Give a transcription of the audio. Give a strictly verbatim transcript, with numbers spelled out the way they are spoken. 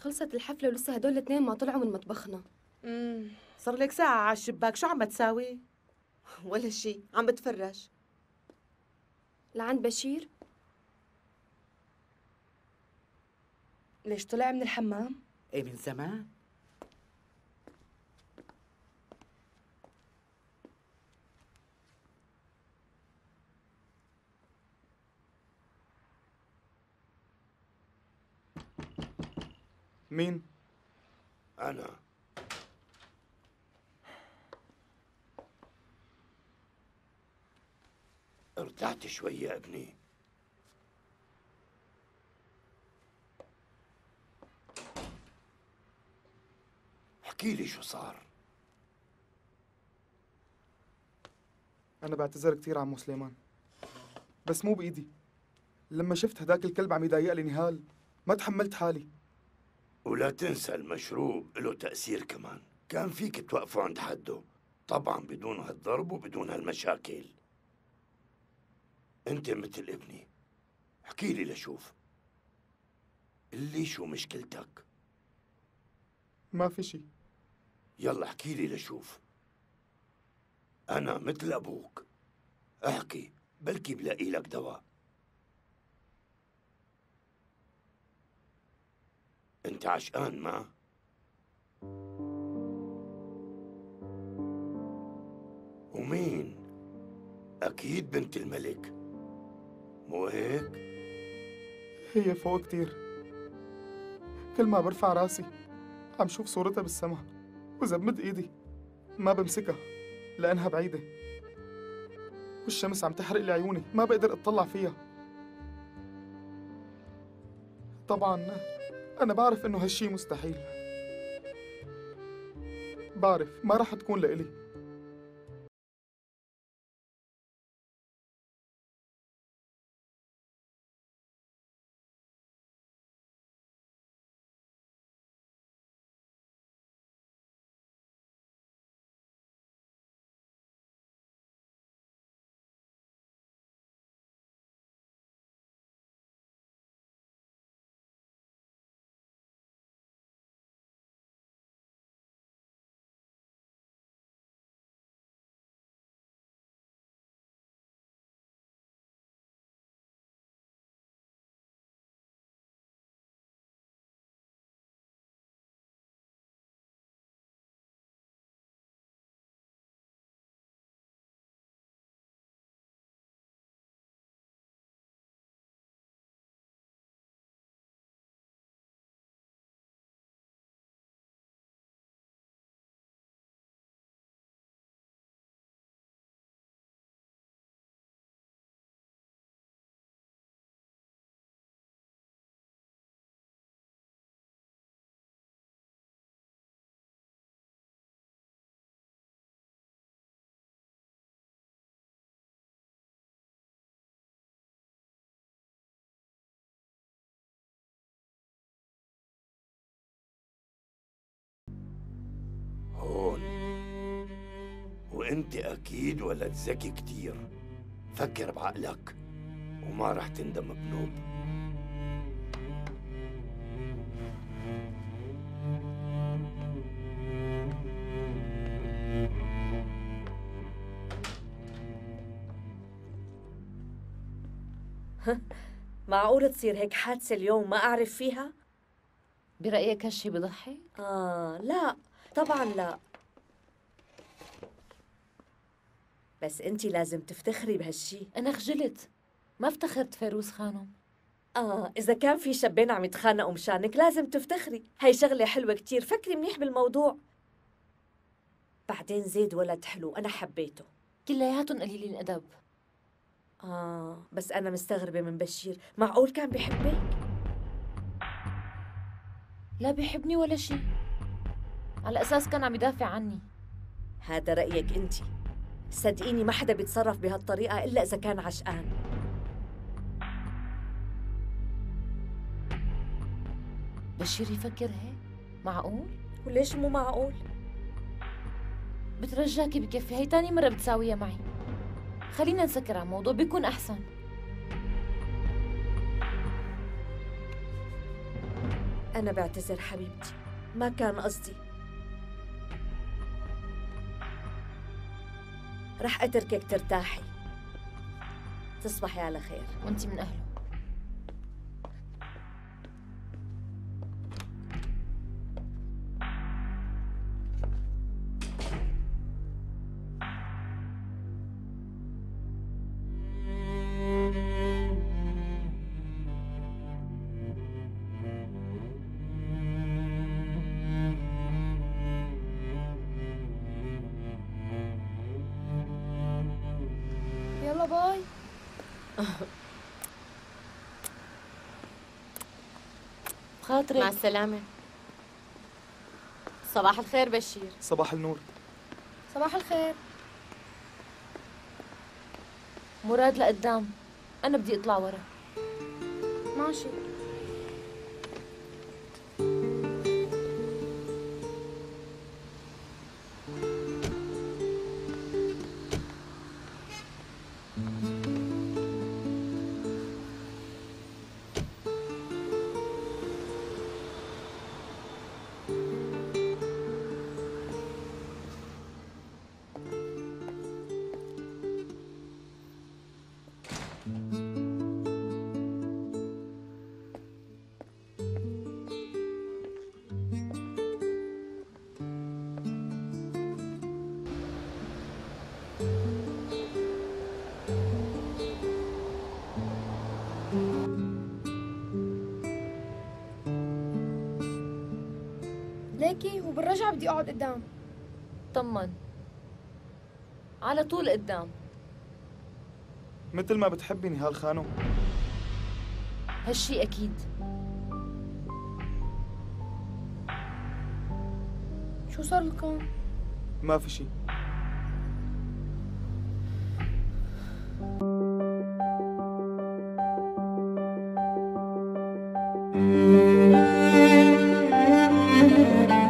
خلصت الحفلة ولسه هدول الاثنين ما طلعوا من مطبخنا. امم صار لك ساعة على الشباك، شو عم بتساوي؟ ولا شيء، عم بتفرج. لعند بشير؟ ليش طلع من الحمام؟ ايه من زمان. مين؟ أنا. ارتحت شوي يا ابني؟ احكي لي شو صار. أنا بعتذر كثير عمو سليمان، بس مو بإيدي. لما شفت هداك الكلب عم يضايق لي نهال ما تحملت حالي. ولا تنسى المشروب له تأثير كمان، كان فيك توقفوا عند حده، طبعا بدون هالضرب وبدون هالمشاكل. انت مثل ابني، احكي لي لشوف، قلي شو مشكلتك. ما في شي. يلا احكي لي لشوف، أنا مثل أبوك، احكي بلكي بلاقي لك دواء. أنت عشقان ما؟ ومين؟ أكيد بنت الملك، مو هيك؟ هي فوق كتير، كل ما برفع راسي عم شوف صورتها بالسما، وإذا بمد إيدي ما بمسكها لأنها بعيدة، والشمس عم تحرق لي عيوني ما بقدر أطلع فيها. طبعاً أنا بعرف إنه هالشي مستحيل، بعرف ما رح تكون لإلي. هون. وانت اكيد ولد ذكي كتير، فكر بعقلك وما رح تندم بنوب. معقول تصير هيك حادثة اليوم ما أعرف فيها؟ برأيك هالشي بضحك؟ آه لا طبعا لا، بس أنتِ لازم تفتخري بهالشي. أنا خجلت، ما افتخرت فيروز خانم. آه إذا كان في شابين عم يتخانقوا مشانك لازم تفتخري، هي شغلة حلوة كتير، فكري منيح بالموضوع. بعدين زيد ولد حلو، أنا حبيته. كلياتهم قليلين أدب. آه بس أنا مستغربة من بشير، معقول كان بيحبك؟ لا بيحبني ولا شي، على أساس كان عم يدافع عني. هذا رأيك أنتِ، صدقيني ما حدا بيتصرف بهالطريقة إلا إذا كان عشقان. بشير يفكر هيك؟ معقول؟ وليش مو معقول؟ بترجاكي بكفي، هي تاني مرة بتساويها معي. خلينا نسكر على الموضوع بيكون أحسن. أنا بعتذر حبيبتي، ما كان قصدي. رح أتركك ترتاحي. تصبحي على خير. وانت من أهله. يلا باي. بخاطرك. مع السلامة. صباح الخير بشير. صباح النور. صباح الخير. مراد لقدام، أنا بدي أطلع ورا. ماشي. ليكي وبالرجعة بدي أقعد قدام. طمن، على طول قدام. مثل ما بتحبي نهال خانو. هالشي أكيد. شو صار لكم؟ ما في شي. Thank you.